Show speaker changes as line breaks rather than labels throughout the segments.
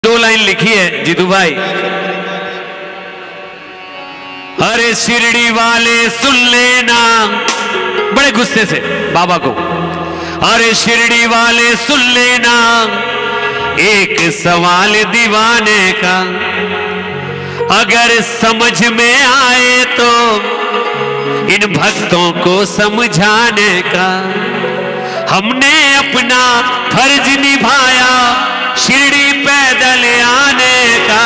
दो लाइन लिखी है जीतू भाई। अरे शिरडी वाले सुन लेना, बड़े गुस्से से बाबा को, अरे शिरडी वाले सुन लेना, एक सवाल दीवाने का, अगर समझ में आए तो इन भक्तों को समझाने का। हमने अपना फर्ज निभाया शिरडी पैदल आने का,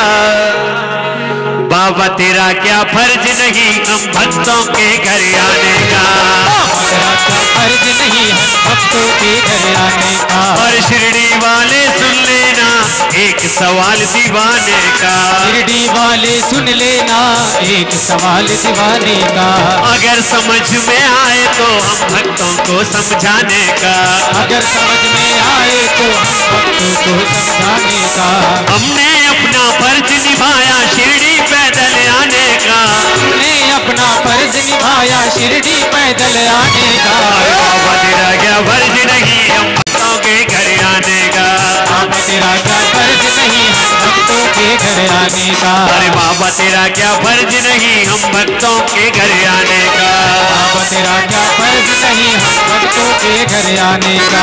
बाबा तेरा क्या फर्ज नहीं हम भक्तों के घर आने का।
तेरा क्या फर्ज नहीं हम भक्तों के घर आने का।
और शिरडी वाले सुन लेना, एक सवाल दीवाने का।
शिरडी वाले सुन लेना, एक सवाल दीवाने का।
अगर समझ में आए तो हम भक्तों को समझाने का।
अगर समझ में आए तो हम भक्तों को समझाने का।
हमने अपना फर्ज निभाया शिरडी पैदल आने का।
हमने अपना फर्ज निभाया शिरडी पैदल आने का।
बाबा तेरा क्या फर्ज नहीं हम भक्तों के घर आने का।
बाबा तेरा क्या फर्ज नहीं हम भक्तों के घर आने का।
अरे बाबा तेरा क्या फर्ज नहीं हम भक्तों के घर आने का।
बाबा तेरा क्या फर्ज नहीं हम भक्तों के घर आने का।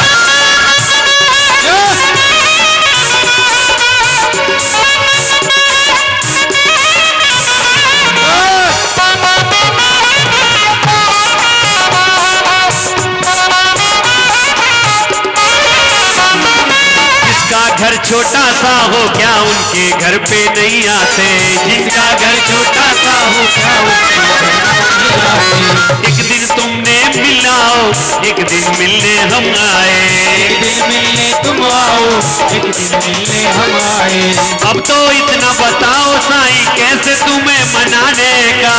घर छोटा सा हो क्या उनके घर पे नहीं आते। जिसका घर छोटा सा हो क्या उनके घर पे नहीं आते। एक दिन तुमने मिलाओ, एक दिन मिलने हम आए।
एक दिन मिलने तुम आओ, एक दिन मिलने हम आए।
अब तो इतना बताओ साईं कैसे तुम्हें मनाने का।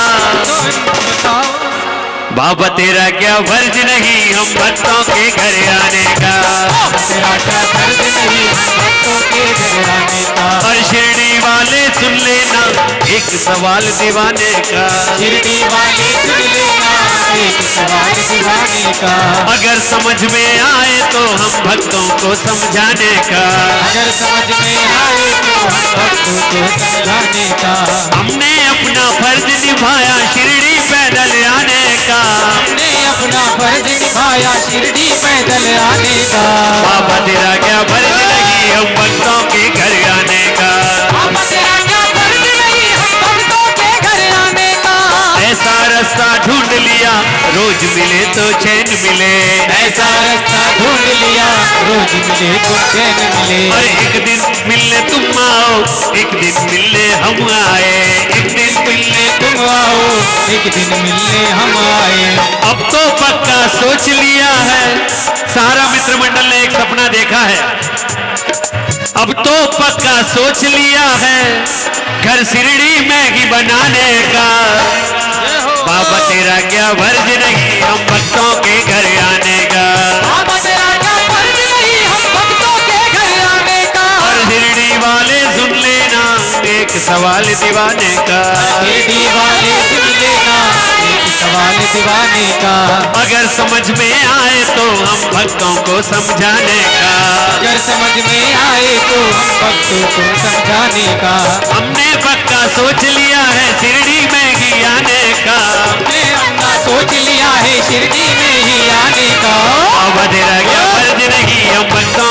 बाबा तेरा क्या फर्ज नहीं हम भक्तों के घर आने का।
तेरा क्या फर्ज नहीं हम भक्तों के घर आने का।
और शिरडी वाले सुन लेना, एक सवाल दीवाने का।
शिरडी वाले सुन लेना, एक सवाल दीवाने का।
अगर समझ में आए तो हम भक्तों को समझाने का।
अगर समझ में आए तो हम भक्तों को समझाने का।
हमने अपना फर्ज निभाया शिरडी पैदल आने का।
हमने अपना फर्ज निभाया शिरडी पैदल आने का।
बाबा तेरा क्या फर्ज नहीं हम भक्तों के घर आने का।
बाबा तेरा क्या फर्ज नहीं हम भक्तों के घर आने का।
ऐसा रास्ता ढूंढ लिया रोज मिले तो चैन मिले।
ऐसा रास्ता ढूंढ लिया रोज मिले तो चैन मिले।
और एक दिन मिलने तुम आओ, एक दिन मिलने हम आए। एक दिन मिलने
तुम आओ, एक दिन मिलने हम आए।
अब तो पक्का सोच लिया है, सारा मित्र मंडल ने एक सपना देखा है। अब तो पक्का सोच लिया है घर शिरडी में ही बनाने का। बाबा तेरा क्या फर्ज नहीं हम भक्तों के घर आने का।
बाबा तेरा क्या फर्ज नहीं हम भक्तों के घर आने का।
और शिरडी वाले सुन लेना, एक सवाल दीवाने का।
शिरडी वाले सुन लेना, एक सवाल दीवाने का।
अगर समझ में आए तो हम भक्तों को समझाने का।
अगर समझ में आए तो हम भक्तों को समझाने का।
हमने पक्का सोच लिया है शिरडी में ही आने का।
हमने अपना सोच लिया है शिरडी में ही आने का।
बाबा तेरा क्या फर्ज नहीं हम भक्तों